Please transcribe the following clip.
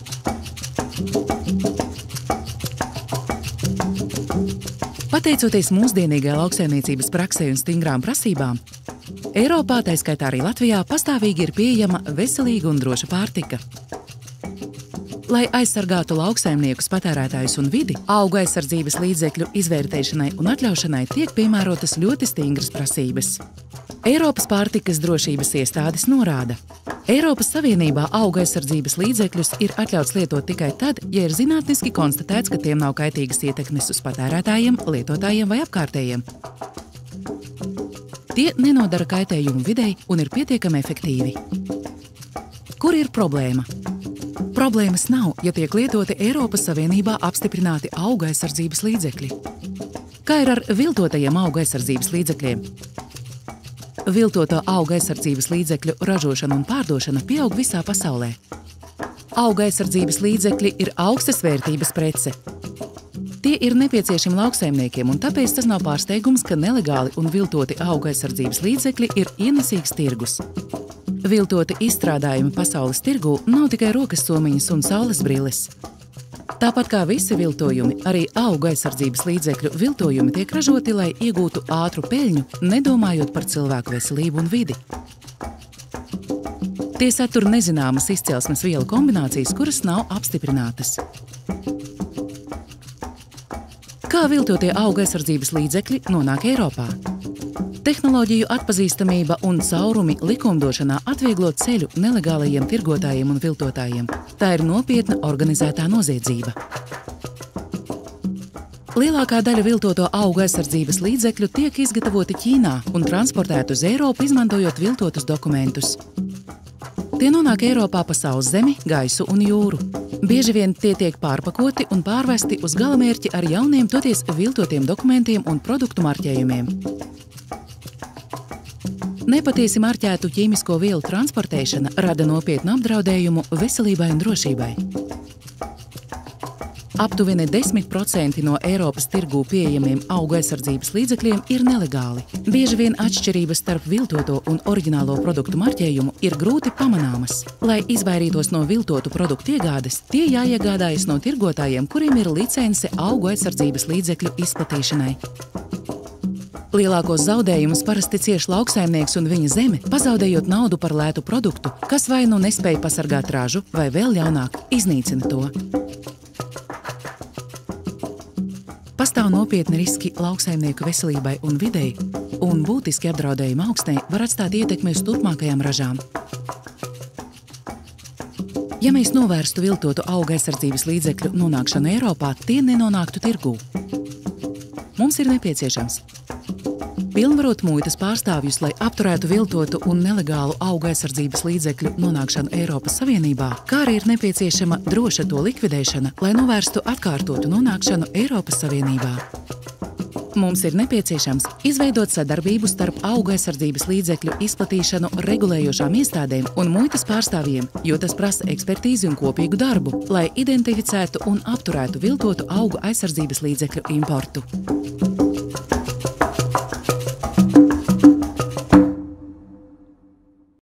Pateicoties mūsdienīgai lauksaimniecības praksei un stingrām prasībām, Eiropā, tā skaitā arī Latvijā, pastāvīgi ir pieejama veselīga un droša pārtika. Lai aizsargātu lauksaimniekus, patērētājus un vidi, augu aizsardzības līdzekļu izvērtēšanai un atļaušanai tiek piemērotas ļoti stingras prasības. Eiropas pārtikas drošības iestādes norāda: Eiropas Savienībā augu aizsardzības līdzekļus ir atļauts lietot tikai tad, ja ir zinātniski konstatēts, ka tiem nav kaitīgas ietekmes uz patērētājiem, lietotājiem vai apkārtējiem. Tie nenodara kaitējumu videi un ir pietiekami efektīvi. Kur ir problēma? Problēmas nav, ja tiek lietoti Eiropas Savienībā apstiprināti augu aizsardzības līdzekļi. Kā ir ar viltotajiem augu aizsardzības līdzekļiem? Viltoto augu aizsardzības līdzekļu ražošana un pārdošana pieaug visā pasaulē. Auga aizsardzības līdzekļi ir augstas vērtības prece. Tie ir nepieciešami lauksaimniekiem, un tāpēc tas nav pārsteigums, ka nelegāli un viltoti auga aizsardzības līdzekļi ir ienesīgs tirgus. Viltoti izstrādājumi pasaules tirgū nav tikai rokas somiņas un saules brilles. Tāpat kā visi viltojumi, arī auga aizsardzības līdzekļu viltojumi tiek ražoti, lai iegūtu ātru peļņu, nedomājot par cilvēku veselību un vidi. Tie satur nezināmas izcelsmes vielu kombinācijas, kuras nav apstiprinātas. Kā viltotie auga aizsardzības līdzekļi nonāk Eiropā? Tehnoloģiju atpazīstamība un caurumi likumdošanā atvieglo ceļu nelegālajiem tirgotājiem un viltotājiem. Tā ir nopietna organizētā noziedzība. Lielākā daļa viltoto auga aizsardzības līdzekļu tiek izgatavoti Ķīnā un transportēti uz Eiropu, izmantojot viltotus dokumentus. Tie nonāk Eiropā pa sauszemi, gaisu un jūru. Bieži vien tie tiek pārpakoti un pārvesti uz galamērķi ar jauniem, toties viltotiem dokumentiem un produktu marķējumiem. Nepatiesi marķētu ķīmisko vielu transportēšana rada nopietnu apdraudējumu veselībai un drošībai. Aptuveni 10% no Eiropas tirgū pieejamiem augu aizsardzības līdzekļiem ir nelegāli. Bieži vien atšķirības starp viltoto un oriģinālo produktu marķējumu ir grūti pamanāmas. Lai izvairītos no viltotu produktu iegādes, tie jāiegādājas no tirgotājiem, kuriem ir licence augu aizsardzības līdzekļu izplatīšanai. Lielākos zaudējumus parasti cieš lauksaimnieks un viņa zeme, pazaudējot naudu par lētu produktu, kas vai nu nespēja pasargāt ražu, vai vēl ļaunāk iznīcina to. Pastāv nopietni riski lauksaimnieku veselībai un videi, un būtiski apdraudējumi augsnei var atstāt ietekmi uz turpmākajām ražām. Ja mēs novērstu viltotu auga aizsardzības līdzekļu nonākšanu Eiropā, tie nenonāktu tirgū. Mums ir nepieciešams pilnvarot muitas pārstāvjus, lai apturētu viltotu un nelegālu auga aizsardzības līdzekļu nonākšanu Eiropas Savienībā, kā arī ir nepieciešama droša to likvidēšana, lai novērstu atkārtotu nonākšanu Eiropas Savienībā. Mums ir nepieciešams izveidot sadarbību starp auga aizsardzības līdzekļu izplatīšanu regulējošām iestādēm un muitas pārstāvjiem, jo tas prasa ekspertīzi un kopīgu darbu, lai identificētu un apturētu viltotu auga aizsardzības līdzekļu importu.